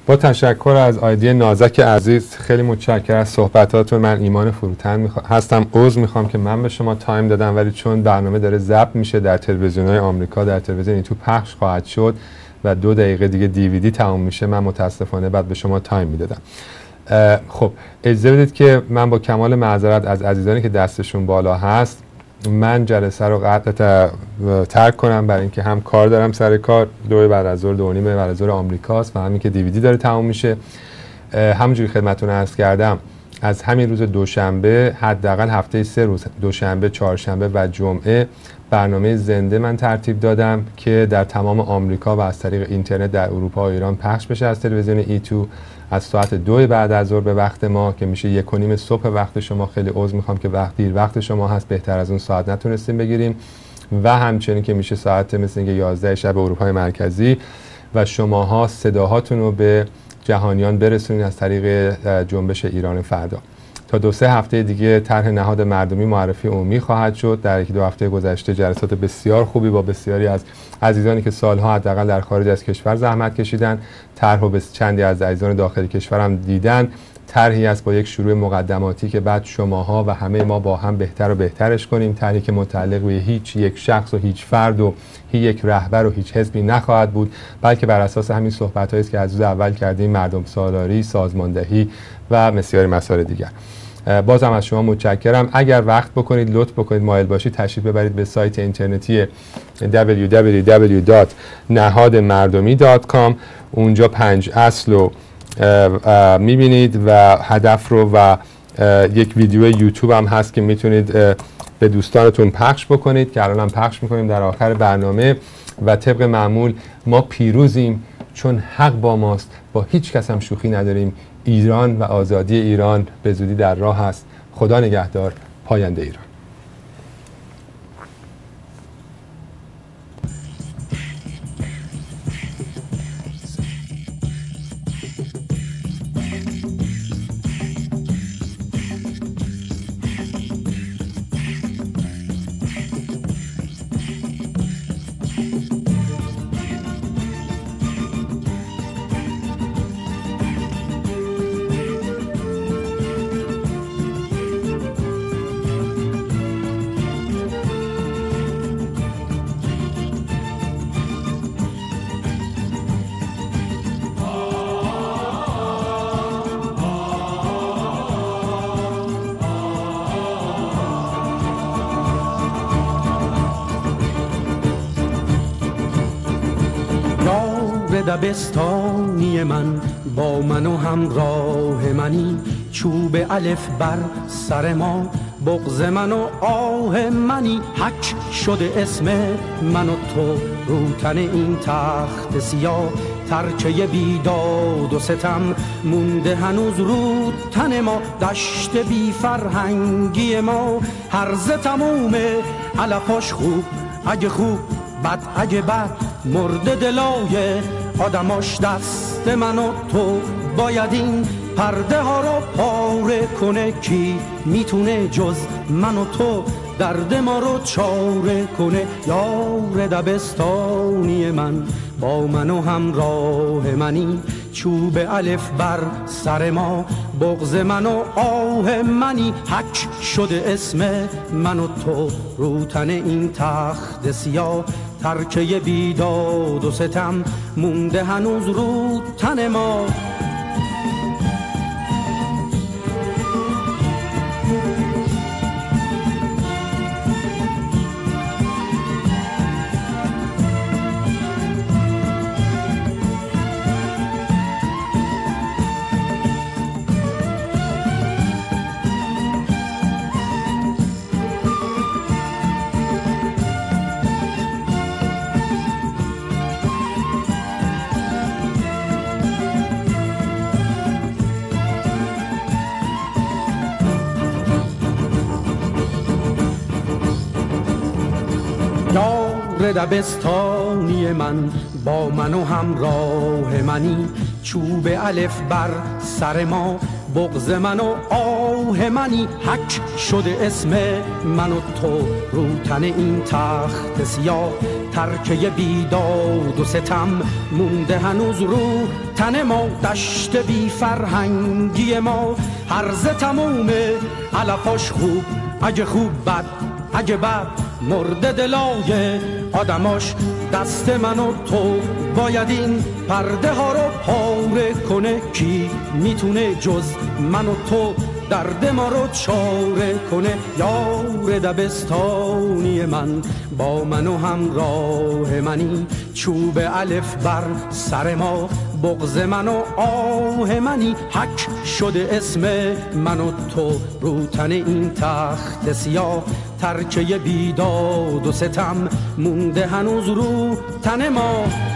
با تشکر از آیدی نازک عزیز، خیلی متشکرم از صحبتاتون. من ایمان فروتن هستم. عذر میخوام که من به شما تایم دادم، ولی چون برنامه داره ضبط میشه در تلویزیون‌های آمریکا، در تلویزیون تو پخش خواهد شد و 2 دقیقه دیگه دیویدی تموم میشه، من متاسفانه بعد به شما تایم میدادم. خب اجازه بدید که من با کمال معذرت از عزیزانی که دستشون بالا هست، من جلسه رو قطع ترک کنم، برای اینکه هم کار دارم سر کار، 2 بعد از ظهر 2:30 بعد از ظهر آمریکاست و همین که دیویدی داره تموم میشه. همونجوری خدمتتون عرض کردم از همین روز دوشنبه حداقل هفته 3 روز، دوشنبه، چهارشنبه و جمعه، برنامه زنده من ترتیب دادم که در تمام آمریکا و از طریق اینترنت در اروپا و ایران پخش بشه از تلویزیون E2 از ساعت 2 بعد از ظهر به وقت ما که میشه 1:30 صبح وقت شما. خیلی عذر میخوام که دیر وقت شما هست، بهتر از اون ساعت نتونستیم بگیریم. و همچنین که میشه ساعت مثل اینکه 11 شب اروپای مرکزی و شماها صداهاتون رو به جهانیان برسونید از طریق جنبش ایران فردا. تا 2-3 هفته دیگه طرح نهاد مردمی معرفی عمومی خواهد شد. در 1-2 هفته گذشته جلسات بسیار خوبی با بسیاری از عزیزانی که سالها حداقل در خارج از کشور زحمت کشیدن، طرح رو به چندی از عزیزان داخل کشور هم دیدن. طرحی است با یک شروع مقدماتی که بعد شماها و همه ما با هم بهتر و بهترش کنیم. طرحی که متعلق به هیچ یک شخص و هیچ فرد و یک رهبر و هیچ حزبی نخواهد بود، بلکه بر اساس همین صحبت‌هایی است که از روز اول کردیم، مردم سالاری، سازماندهی و بسیاری مسائل دیگر. بازم از شما متشکرم. اگر وقت بکنید، لطف بکنید، مایل باشید، تشریف ببرید به سایت اینترنتی www.nehademardami.com. اونجا 5 اصل رو میبینید و هدف رو و یک ویدیو یوتیوب هم هست که میتونید به دوستانتون پخش بکنید که الان هم پخش میکنیم در آخر برنامه. و طبق معمول ما پیروزیم چون حق با ماست، با هیچ کس هم شوخی نداریم. ایران و آزادی ایران به زودی در راه است. خدا نگهدار. پاینده ایران. دبستانی من با من و همراه منی، چوب الف بر سر ما، بغض من و آه منی. حک شده اسم من و تو رو تن این تخت سیاه، ترکه بیداد و ستم مونده هنوز رو تن ما. دشت بی فرهنگی ما هرزه تمومه، علفاش خوب اگه خوب، بد اگه بد، مرده دلای آدماش. دست من و تو باید این پرده ها رو پاره کنه. کی میتونه جز من و تو درد ما رو چاره کنه؟ یار دبستانی من با من و همراه منی، چوب الف بر سر ما، بغض من و آه منی. حک شده اسم من و تو رو تن این تخت سیاه، ترکه بیداد و ستم مونده هنوز رو تن ما. دبستانی من با من و همراه منی، چوب الف بر سر ما، بغض من و آه منی، حک شده اسم من و تو رو تن این تخت سیاه. ترکه بیداد و ستم مونده هنوز رو تن ما، دشت بی فرهنگی ما هرزه تموم علفاش خوب، اگه خوب بد اگه بد مرده دلای آدماش. دست من و تو باید این پرده ها رو پاره کنه، کی میتونه جز من و تو درد ما رو چاره کنه. یار دبستانی من با من و همراه منی، چوب الف بر سر ما بغض من و آه منی، حک شده اسم من و تو رو تن این تخت سیاه. ترکه بیداد و ستم مونده هنوز رو تن ما.